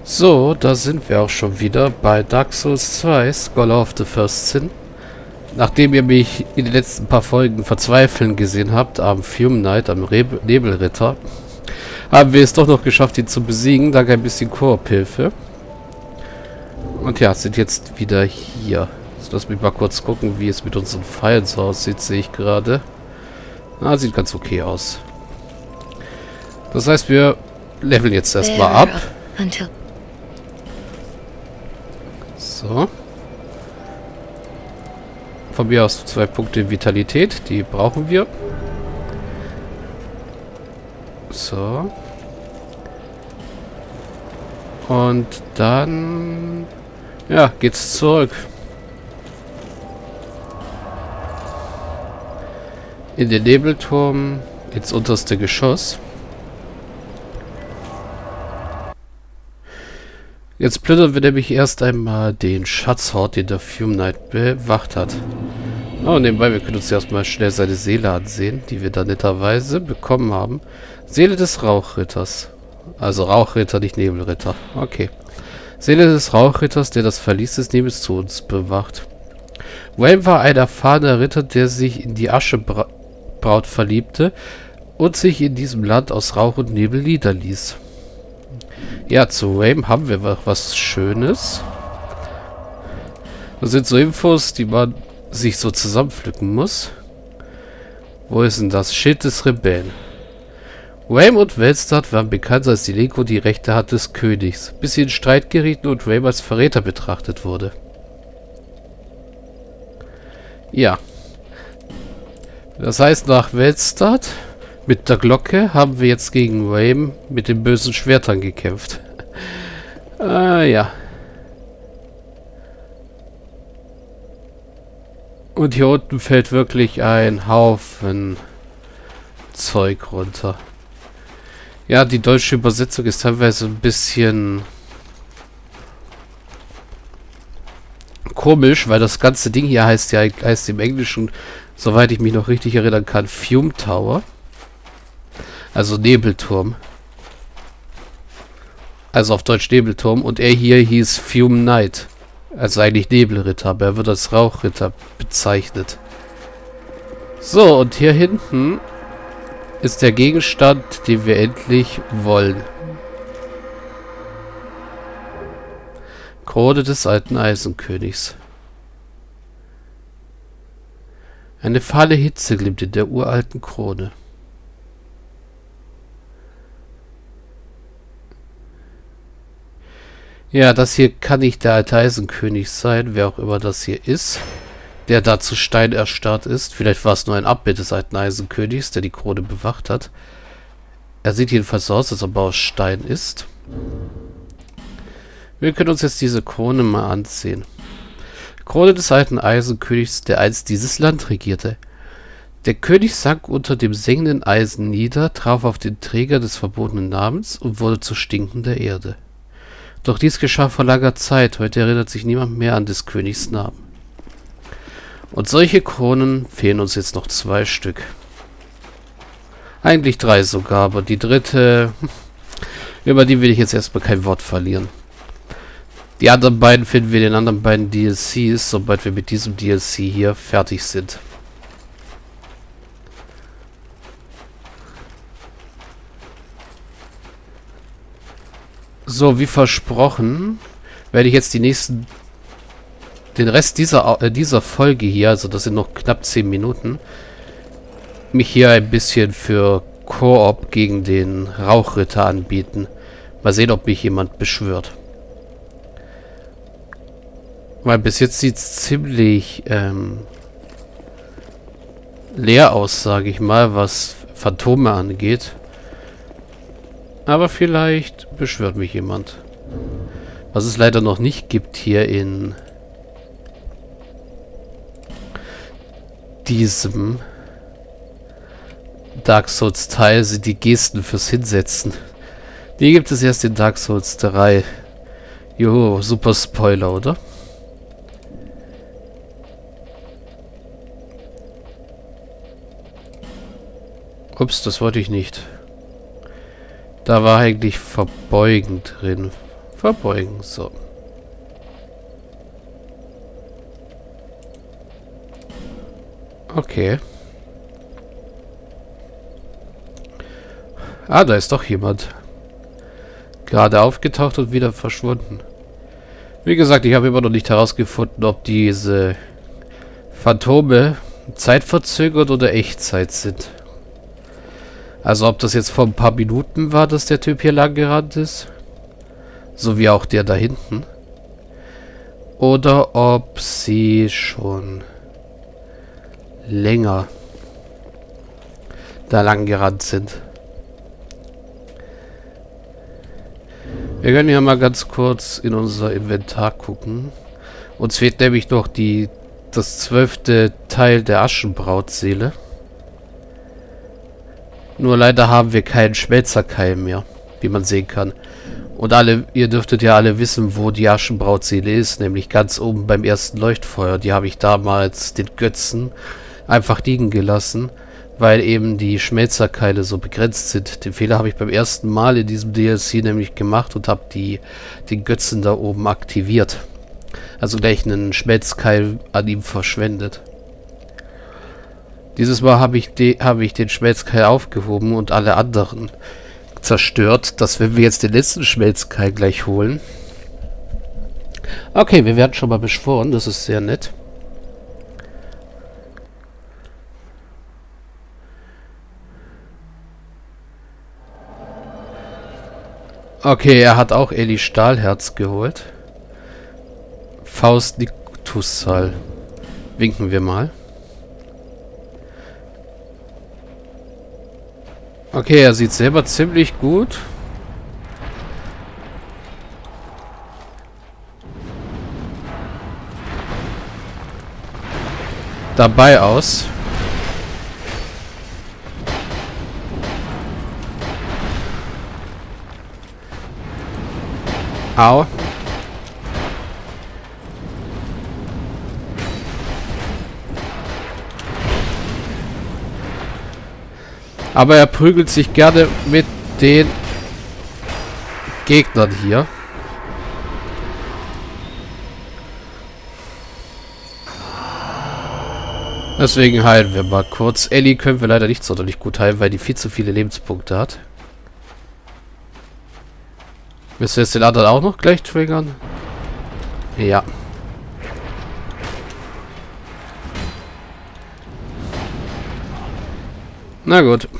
So, da sind wir auch schon wieder bei Dark Souls 2, Scholar of the First Sin. Nachdem ihr mich in den letzten paar Folgen verzweifeln gesehen habt, am Fume Knight, am Nebelritter, haben wir es doch noch geschafft, ihn zu besiegen, dank ein bisschen Koop-Hilfe. Und ja, sind jetzt wieder hier. Also lass mich mal kurz gucken, wie es mit unseren Pfeilen so aussieht, sehe ich gerade. Ah, sieht ganz okay aus. Das heißt, wir leveln jetzt erstmal ab. So. Von mir aus 2 Punkte Vitalität, die brauchen wir. So. Und dann... ja, geht's zurück. In den Nebelturm, ins unterste Geschoss. Jetzt plündern wir nämlich erst einmal den Schatzhort, den der Fume Knight bewacht hat. Oh, nebenbei, wir können uns erstmal schnell seine Seele ansehen, die wir da netterweise bekommen haben. Seele des Rauchritters. Also Rauchritter, nicht Nebelritter. Okay. Seele des Rauchritters, der das Verlies des Nebels zu uns bewacht. Wayne war ein erfahrener Ritter, der sich in die Aschebraut verliebte und sich in diesem Land aus Rauch und Nebel niederließ. Ja, zu Wayne haben wir was Schönes. Das sind so Infos, die man sich so zusammenpflücken muss. Wo ist denn das? Schild des Rebellen. Wayne und Wellstad waren bekannt, als die Leko die Rechte Hand des Königs, bis sie in Streit gerieten und Wayne als Verräter betrachtet wurde. Ja. Das heißt, nach Wellstad mit der Glocke haben wir jetzt gegen Wayne mit den bösen Schwertern gekämpft. Ja. Und hier unten fällt wirklich ein Haufen Zeug runter. Ja, die deutsche Übersetzung ist teilweise ein bisschen komisch, weil das ganze Ding hier heißt im Englischen, soweit ich mich noch richtig erinnern kann, Fume Tower. Also Nebelturm. Also auf Deutsch Nebelturm. Und er hier hieß Fume Knight. Also eigentlich Nebelritter, aber er wird als Rauchritter bezeichnet. So, und hier hinten ist der Gegenstand, den wir endlich wollen. Krone des alten Eisenkönigs. Eine fahle Hitze glimmt in der uralten Krone. Ja, das hier kann nicht der alte Eisenkönig sein, wer auch immer das hier ist, der da zu Stein erstarrt ist. Vielleicht war es nur ein Abbild des alten Eisenkönigs, der die Krone bewacht hat. Er sieht jedenfalls so aus, als ob er aus Stein ist. Wir können uns jetzt diese Krone mal ansehen. Krone des alten Eisenkönigs, der einst dieses Land regierte. Der König sank unter dem sengenden Eisen nieder, traf auf den Träger des verbotenen Namens und wurde zu stinkender Erde. Doch dies geschah vor langer Zeit, heute erinnert sich niemand mehr an des Königs Namen. Und solche Kronen fehlen uns jetzt noch 2 Stück. Eigentlich 3 sogar, aber die dritte, über die will ich jetzt erstmal kein Wort verlieren. Die anderen beiden finden wir in den anderen beiden DLCs, sobald wir mit diesem DLC hier fertig sind. So, wie versprochen, werde ich jetzt den Rest dieser Folge hier, also das sind noch knapp 10 Minuten, mich hier ein bisschen für Koop gegen den Rauchritter anbieten. Mal sehen, ob mich jemand beschwört. Weil bis jetzt sieht es ziemlich leer aus, sage ich mal, was Phantome angeht. Aber vielleicht beschwört mich jemand. Was es leider noch nicht gibt hier in diesem Dark Souls Teil, sind die Gesten fürs Hinsetzen. Die gibt es erst in Dark Souls 3. Joho, super Spoiler, oder? Ups, das wollte ich nicht. Da war eigentlich Verbeugen drin. verbeugen. So. Okay. Ah, da ist doch jemand. Gerade aufgetaucht und wieder verschwunden. Wie gesagt, ich habe immer noch nicht herausgefunden, ob diese Phantome zeitverzögert oder Echtzeit sind. Also ob das jetzt vor ein paar Minuten war, dass der Typ hier lang gerannt ist. So wie auch der da hinten. Oder ob sie schon länger da lang gerannt sind. Wir können ja mal ganz kurz in unser Inventar gucken. Uns fehlt nämlich noch das 12. Teil der Aschenbrautseele. Nur leider haben wir keinen Schmelzerkeil mehr, wie man sehen kann. Und ihr dürftet ja alle wissen, wo die Aschenbrautseele ist, nämlich ganz oben beim ersten Leuchtfeuer. Die habe ich damals den Götzen einfach liegen gelassen, weil eben die Schmelzerkeile so begrenzt sind. Den Fehler habe ich beim ersten Mal in diesem DLC nämlich gemacht und habe den Götzen da oben aktiviert. Also gleich einen Schmelzkeil an ihm verschwendet. Dieses Mal habe ich den Schmelzkeil aufgehoben und alle anderen zerstört, dass wenn wir jetzt den letzten Schmelzkeil gleich holen. Okay, wir werden schon mal beschworen, das ist sehr nett. Okay, er hat auch Eli Stahlherz geholt. Faust Niktussal. Winken wir mal. Okay, er sieht selber ziemlich gut. Dabei aus. Au. Aber er prügelt sich gerne mit den Gegnern hier. Deswegen heilen wir mal kurz. Ellie können wir leider nicht sonderlich gut heilen, weil die viel zu viele Lebenspunkte hat. Müssen wir jetzt den anderen auch noch gleich triggern? Ja. Na gut.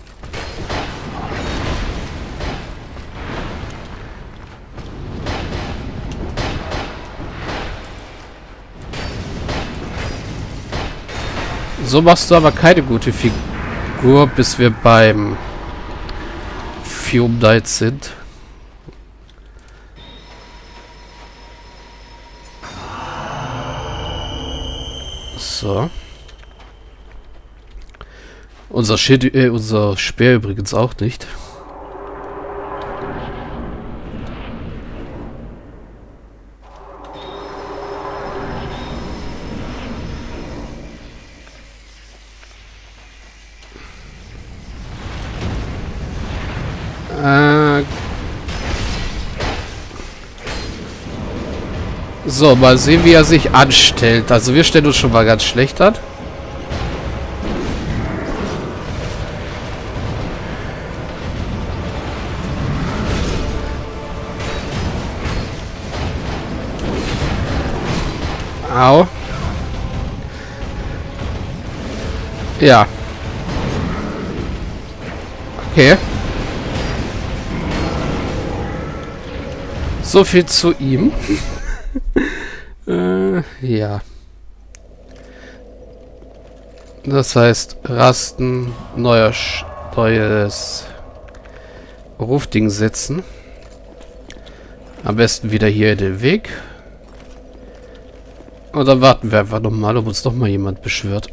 So machst du aber keine gute Figur, bis wir beim Fume Knight sind. So. Unser Speer übrigens auch nicht. So, mal sehen, wie er sich anstellt. Also wir stellen uns schon mal ganz schlecht an. Au. Ja. Okay. So viel zu ihm. Ja. Das heißt, Rasten, neues Rufding setzen. Am besten wieder hier in den Weg. Und dann warten wir einfach nochmal, ob uns nochmal jemand beschwört.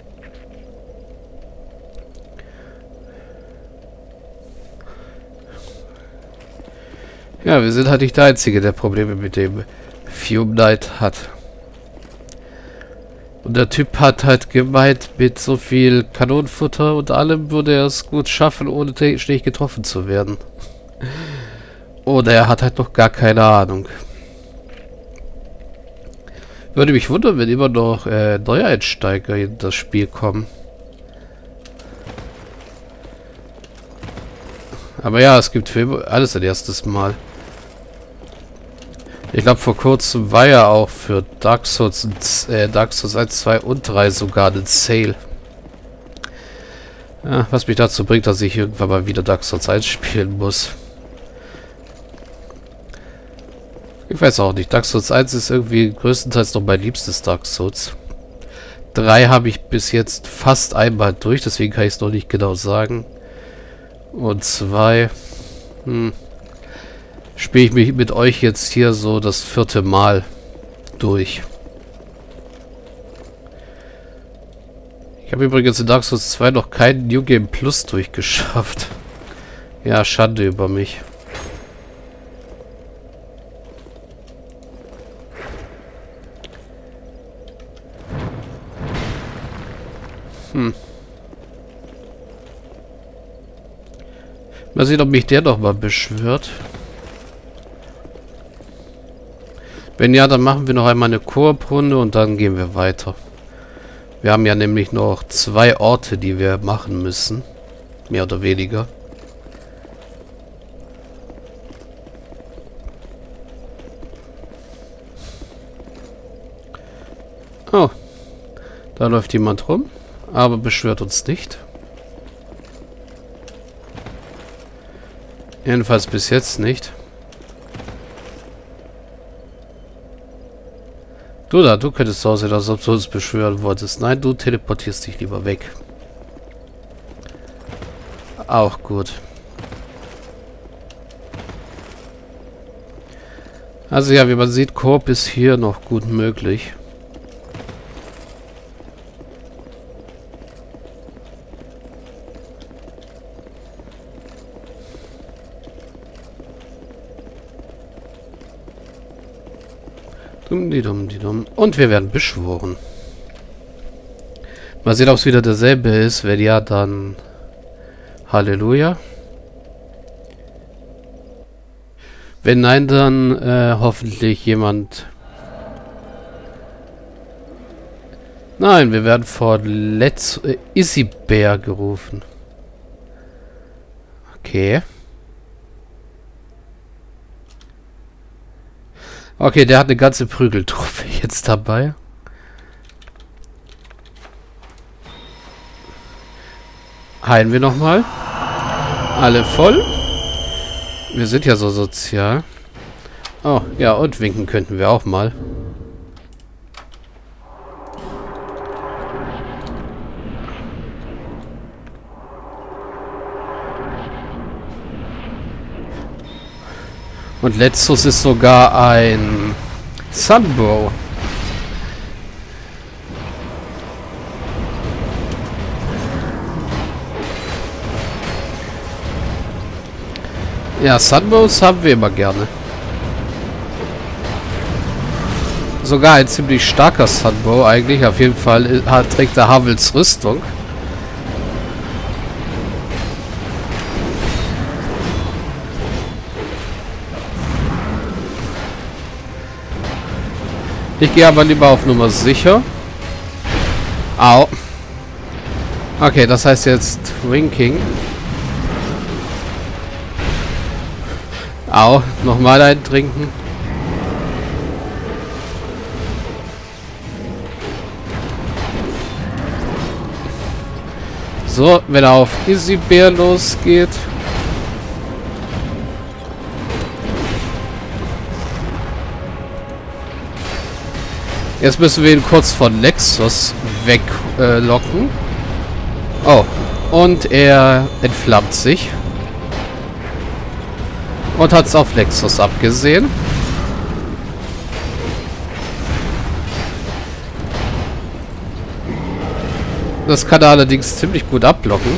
Ja, wir sind halt nicht der Einzige, der Probleme mit dem Fume Knight hat. Und der Typ hat halt gemeint, mit so viel Kanonenfutter und allem würde er es gut schaffen, ohne technisch getroffen zu werden. Oder er hat halt noch gar keine Ahnung. Würde mich wundern, wenn immer noch Neueinsteiger in das Spiel kommen. Aber ja, es gibt für alles ein erstes Mal. Ich glaube, vor kurzem war ja auch für Dark Souls 1, 2 und 3 sogar ein Sale. Ja, was mich dazu bringt, dass ich irgendwann mal wieder Dark Souls 1 spielen muss. Ich weiß auch nicht. Dark Souls 1 ist irgendwie größtenteils noch mein liebstes Dark Souls. 3 habe ich bis jetzt fast einmal durch, deswegen kann ich es noch nicht genau sagen. Und 2... spiele ich mich mit euch jetzt hier so das 4. Mal durch. Ich habe übrigens in Dark Souls 2 noch keinen New Game Plus durchgeschafft. Ja, Schande über mich. Mal sehen, ob mich der noch mal beschwört. Wenn ja, dann machen wir noch einmal eine Koop-Runde und dann gehen wir weiter. Wir haben ja nämlich noch 2 Orte, die wir machen müssen. Mehr oder weniger. Oh. Da läuft jemand rum. Aber beschwört uns nicht. Jedenfalls bis jetzt nicht. Du könntest so aussehen, als ob du uns beschwören wolltest. Nein, du teleportierst dich lieber weg. Auch gut. Also ja, wie man sieht, Koop ist hier noch gut möglich. Und wir werden beschworen. Mal sehen, ob es wieder derselbe ist. Wenn ja, dann Halleluja. Wenn nein, dann hoffentlich jemand... Nein, wir werden von Isibär gerufen. Okay. Okay, der hat eine ganze Prügeltruppe jetzt dabei. Heilen wir nochmal. Alle voll. Wir sind ja so sozial. Oh, ja, und winken könnten wir auch mal. Und letztes ist sogar ein Sunbow. Ja, Sunbows haben wir immer gerne. Sogar ein ziemlich starker Sunbow eigentlich. Auf jeden Fall trägt er Havels Rüstung. Ich gehe aber lieber auf Nummer sicher. Au. Okay, das heißt jetzt Winking. Au. Nochmal eintrinken. So, wenn er auf Isibär losgeht. Jetzt müssen wir ihn kurz von Nexus weglocken. Oh. Und er entflammt sich. Und hat es auf Nexus abgesehen. Das kann er allerdings ziemlich gut abblocken.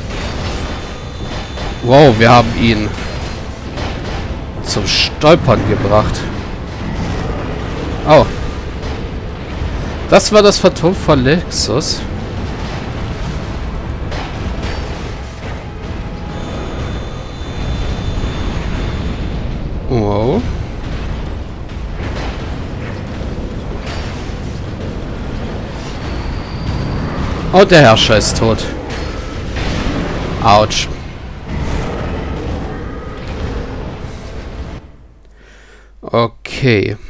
Wow, wir haben ihn zum Stolpern gebracht. Oh. Das war das Phantom von Nexus. Und der Herrscher ist tot. Autsch. Okay.